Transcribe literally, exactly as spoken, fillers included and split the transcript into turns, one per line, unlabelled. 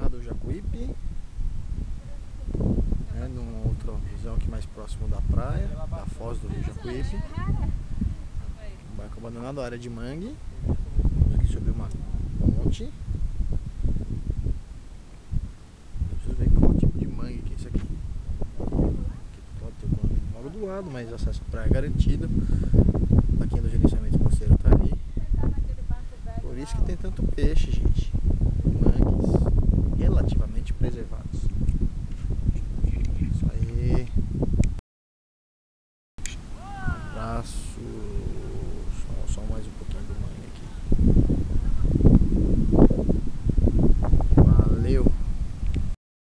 Barra do Jacuípe, né, numa outra visão aqui mais próximo da praia, da foz do Rio Jacuípe. Um barco abandonado, área de mangue. Vamos aqui sobre uma ponte. Eu preciso ver qual tipo de mangue que é isso aqui. Aqui pode ter o condomínio logo do lado, mas acesso à praia é garantido. A plaquinha do gerenciamento costeiro tá ali. Por isso que tem tanto peixe, gente. Mangues relativamente preservados. Isso aí. Um abraço.